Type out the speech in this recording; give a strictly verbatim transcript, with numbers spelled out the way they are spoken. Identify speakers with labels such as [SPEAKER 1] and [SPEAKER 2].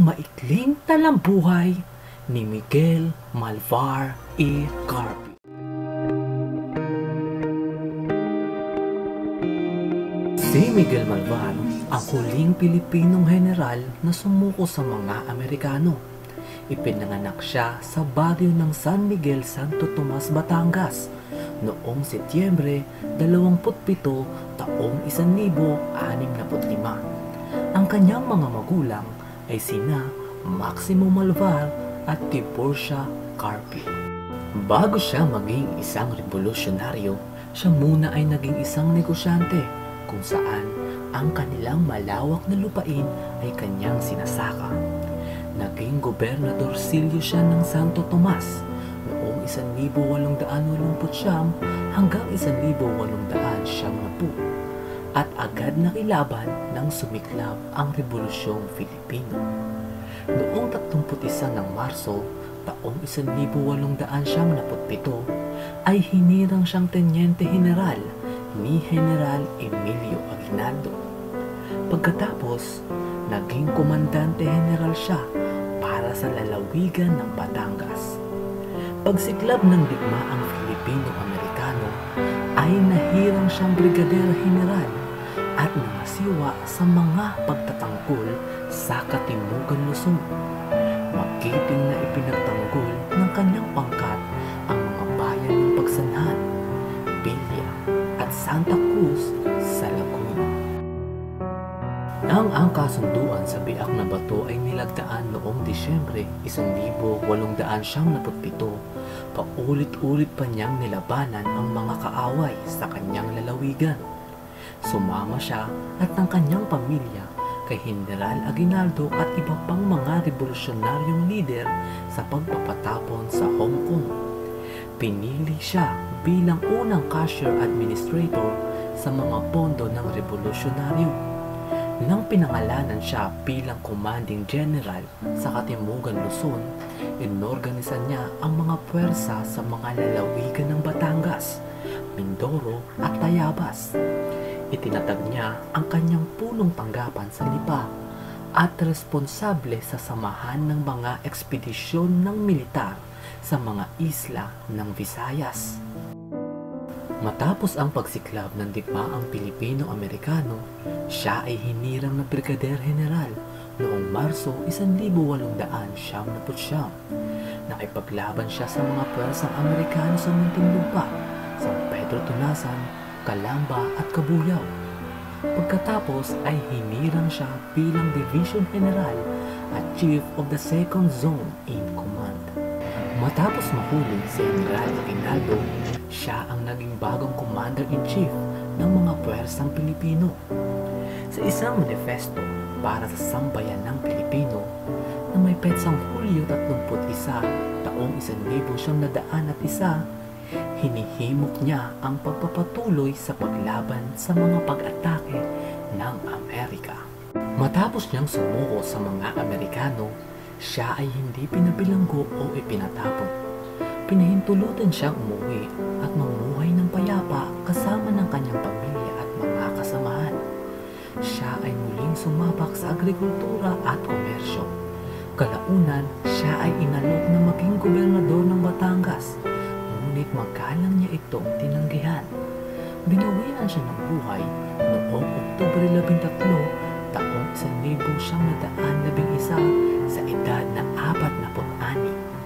[SPEAKER 1] maikling talambuhay ni Miguel Malvar y Carpio. Si Miguel Malvar ang huling Pilipinong general na sumuko sa mga Amerikano. Ipinanganak siya sa baryo ng San Miguel, Santo Tomas, Batangas noong Setyembre dalawampu't pito taong isang libo anim na put lima. Ang kanyang mga magulang ay sina Maximo Malvar at Tiburcia Carpio. Bago siya maging isang revolusyonaryo, siya muna ay naging isang negosyante kung saan ang kanilang malawak na lupain ay kanyang sinasaka. Naging gobernadorcilyo siya ng Santo Tomas noong isang libo walong daan walumput siyam hanggang isang libo walong daan siyam na po, at agad nakilaban nang sumiklab ang Rebolusyong Filipino. Noong tatlumput isa ng Marso taong isang libo walong daan siyam na put pito ay hinirang siyang Tenyente General ni General Emilio Aguinaldo. Pagkatapos, naging Komandante General siya para sa lalawigan ng Batangas. Pagsiklab ng digmaang Filipino-Amerikano ay nahirang siyang Brigadier General at namasiwa sa mga pagtatanggol sa Katimugan Luzon. Magiting na ipinagtanggol ng kanyang pangkat ang mga bayan ng Pagsanhan, Villa at Santa Cruz sa Laguna. Ang ang kasunduan sa Biak na Bato ay nilagdaan noong Disyembre isang libo walong daan siyam na put pito. Paulit-ulit pa niyang nilabanan ang mga kaaway sa kanyang lalawigan. Sumama siya at ang kanyang pamilya kay General Aguinaldo at iba pang mga revolusyonaryong lider sa pagpapatapon sa Hong Kong. Pinili siya bilang unang cashier administrator sa mga pondo ng revolusyonaryo. Nang pinangalanan siya bilang commanding general sa Katimugan Luzon, inorganisa niya ang mga puwersa sa mga lalawigan ng Batangas, Mindoro at Tayabas. Itinatag niya ang kanyang punong tanggapan sa Lipa at responsable sa samahan ng mga ekspedisyon ng militar sa mga isla ng Visayas. Matapos ang pagsiklab ng digmaang Pilipino-Amerikano, siya ay hinirang na Brigadier General noong Marso isang libo walong daan siyam na put siyam. Nakipaglaban siya sa mga puwersang Amerikano sa Muntinlupa, San Pedro Tunasan, Calamba at Cabuyao. Pagkatapos ay hinirang siya bilang Division General at Chief of the Second Zone in Command. Matapos mahuli si General Aguinaldo, siya ang naging bagong Commander-in-Chief ng mga puwersang Pilipino. Sa isang manifesto para sa sambayan ng Pilipino na may petsang Hulyo tatlumput isa taong isang libo siyam na daan at isa, hinihimok niya ang pagpapatuloy sa paglaban sa mga pag-atake ng Amerika. Matapos niyang sumuko sa mga Amerikano, siya ay hindi pinabilanggo o ipinatapon. Pinahintulutan siyang umuwi at mamuhay ng payapa kasama ng kanyang pamilya at mga kasamahan. Siya ay muling sumabak sa agrikultura at komersyo. Kalaunan, siya ay inalok na maging gobernador ng Batangas, ngunit magalang niya itong tinanggihan. Binawian siya ng buhay noong Oktubre labintatlo taong isang libo siyam na daan labing isa sa edad na apat na put ani.